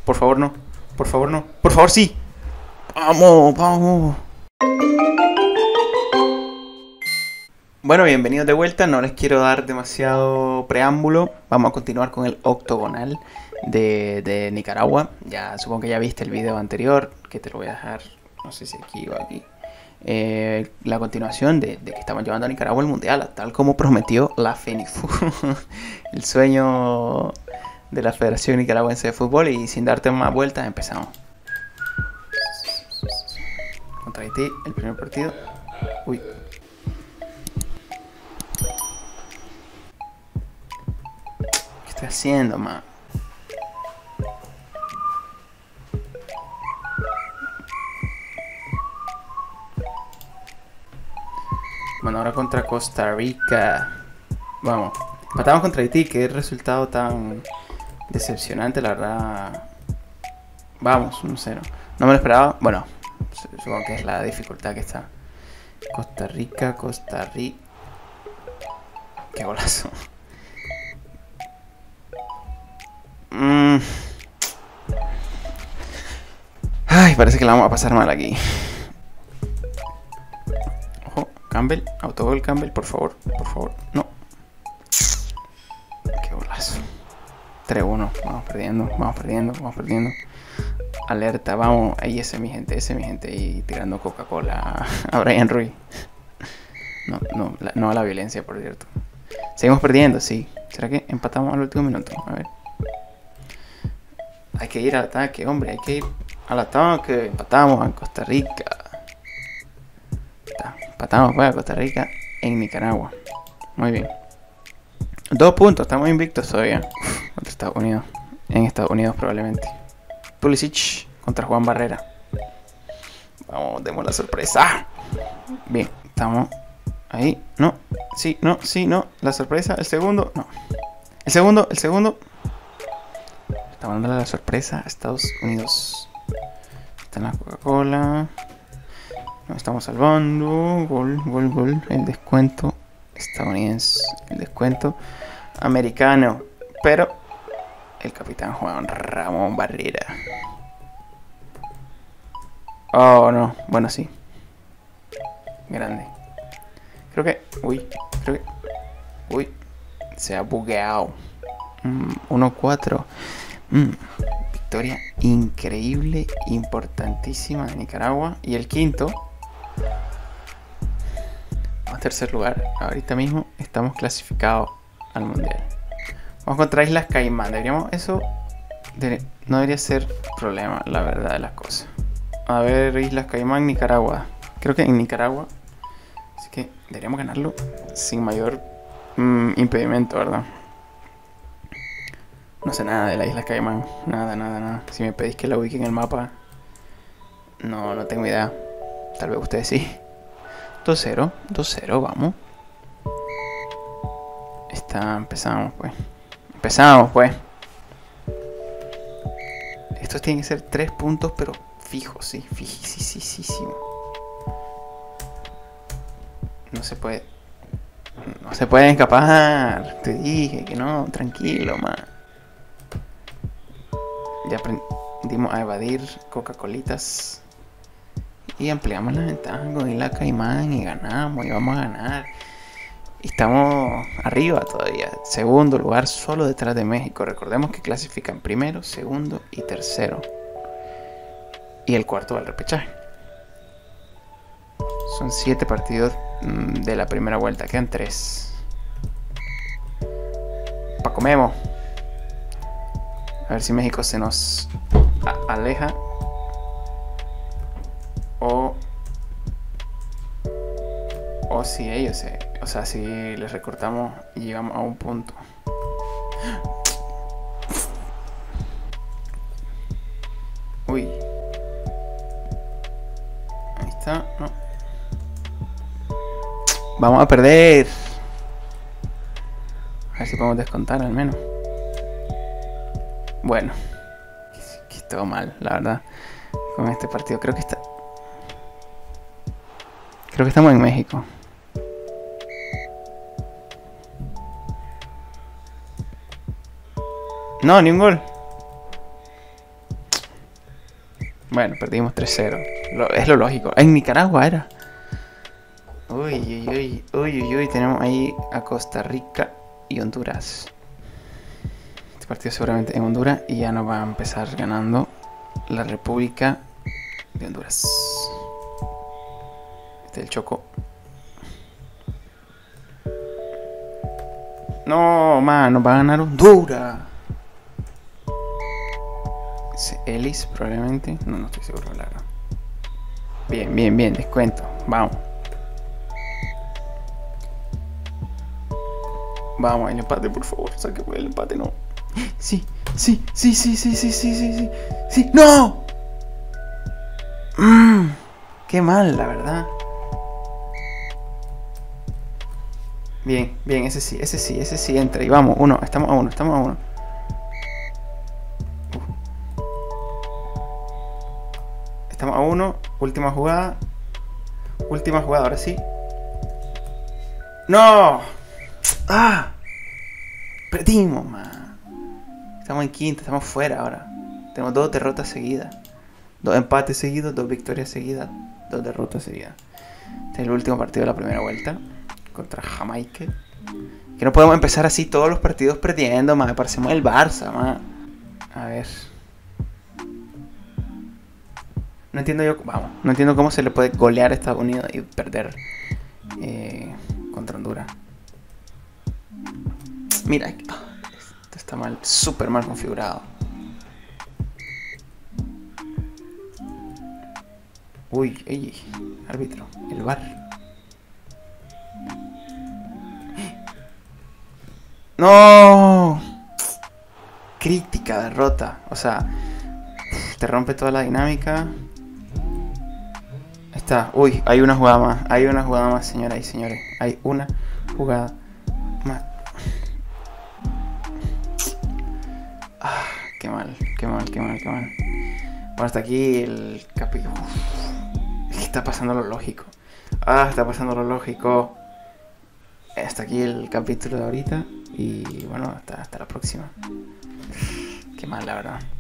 Por favor, no. Por favor, no. Por favor, sí. Vamos, vamos. Bueno, bienvenidos de vuelta. No les quiero dar demasiado preámbulo. Vamos a continuar con el octogonal de Nicaragua. Ya supongo que ya viste el video anterior, que te lo voy a dejar, no sé si aquí o aquí. La continuación de que estamos llevando a Nicaragua al mundial, tal como prometió la FENIFU. El sueño de la Federación Nicaragüense de Fútbol. Y sin darte más vueltas, empezamos. Contra Haití, el primer partido. Uy. ¿Qué estoy haciendo, man? Bueno, ahora contra Costa Rica. Vamos. Empatamos contra Haití. Qué resultado tan decepcionante, la verdad. Vamos, 1-0. No me lo esperaba. Bueno, supongo que es la dificultad que está. Costa Rica, Costa Rica. Qué golazo. Ay, parece que la vamos a pasar mal aquí. Ojo, Campbell, autogol Campbell, por favor, por favor. No. Qué golazo. 3-1, vamos perdiendo, vamos perdiendo, vamos perdiendo. Alerta, vamos. Ahí ese es mi gente, y tirando Coca-Cola a Brian Ruiz. No a la violencia, por cierto. Seguimos perdiendo, sí. ¿Será que empatamos al último minuto? A ver. Hay que ir al ataque, hombre, hay que ir al ataque. Empatamos a Costa Rica. Empatamos pues a Costa Rica en Nicaragua. Muy bien. 2 puntos, estamos invictos todavía. Contra Estados Unidos. En Estados Unidos probablemente. Pulisic contra Juan Barrera. Vamos, demos la sorpresa. Bien, estamos ahí. No, sí, no, sí, no. La sorpresa, el segundo, no. El segundo. Estamos dándole la sorpresa a Estados Unidos. Está en la Coca-Cola. Nos estamos salvando. Gol. El descuento estadounidense. El descuento americano. Pero el capitán Juan Ramón Barrera. Oh, no. Bueno, sí. Grande. Creo que... Uy. Se ha bugueado. 1-4. Victoria increíble, importantísima de Nicaragua. Y el quinto. Vamos a tercer lugar. Ahorita mismo estamos clasificados al mundial. Vamos contra Islas Caimán. Eso no debería ser problema, la verdad de las cosas. A ver, Islas Caimán, Nicaragua. Creo que en Nicaragua. Así que deberíamos ganarlo sin mayor impedimento, ¿verdad? No sé nada de la Isla Caimán. Nada. Si me pedís que la ubique en el mapa, no tengo idea. Tal vez ustedes sí. 2-0, vamos. Empezamos pues. Estos tienen que ser 3 puntos, pero fijos, sí. Fijísimo. No se pueden escapar. Te dije que no, tranquilo, man. Ya aprendimos a evadir Coca-Colitas. Y ampliamos la ventaja con Isla Caimán y ganamos y vamos a ganar. Y estamos arriba todavía. Segundo lugar solo detrás de México. Recordemos que clasifican primero, segundo y tercero. Y el cuarto va al repechaje. Son 7 partidos de la primera vuelta. Quedan 3. Paco Memo. A ver si México se nos aleja. O si ellos si les recortamos y llegamos a un punto. Uy. Ahí está, no. Vamos a perder. A ver si podemos descontar al menos. Bueno. Que todo mal, la verdad. Con este partido. Creo que estamos en México. No, ni un gol. Bueno, perdimos 3-0. Es lo lógico. En Nicaragua era. Uy. Tenemos ahí a Costa Rica y Honduras. Este partido seguramente en Honduras. Y ya nos va a empezar ganando la República de Honduras. Este es el Choco. No, man, nos va a ganar Honduras. Ellis, probablemente. No estoy seguro, la verdad. Bien, descuento. Vamos. Vamos, el empate, por favor. Sáqueme el empate, no. Sí. ¡No! Qué mal, la verdad. Bien, ese sí entra. Y vamos, estamos a uno. Estamos a uno, última jugada, ahora sí. ¡No! ¡Ah! Perdimos, man. Estamos en quinta, estamos fuera ahora. Tenemos 2 derrotas seguidas. 2 empates seguidos, 2 victorias seguidas, 2 derrotas seguidas. Este es el último partido de la primera vuelta contra Jamaica. Que no podemos empezar así todos los partidos perdiendo, man. Parecemos el Barça, man. A ver. No entiendo cómo se le puede golear a Estados Unidos y perder contra Honduras. Mira, esto está mal, súper mal configurado. Uy, árbitro, el VAR. ¡No! Crítica derrota. O sea, te rompe toda la dinámica. Está. Uy, hay una jugada más, señoras y señores. Hay una jugada más. Qué mal. Bueno, hasta aquí el capítulo. Es que está pasando lo lógico. Hasta aquí el capítulo de ahorita. Y bueno, hasta la próxima. Qué mal, la verdad.